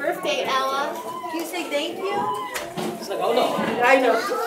birthday, Ella. Can you say thank you? It's like, oh no. I know.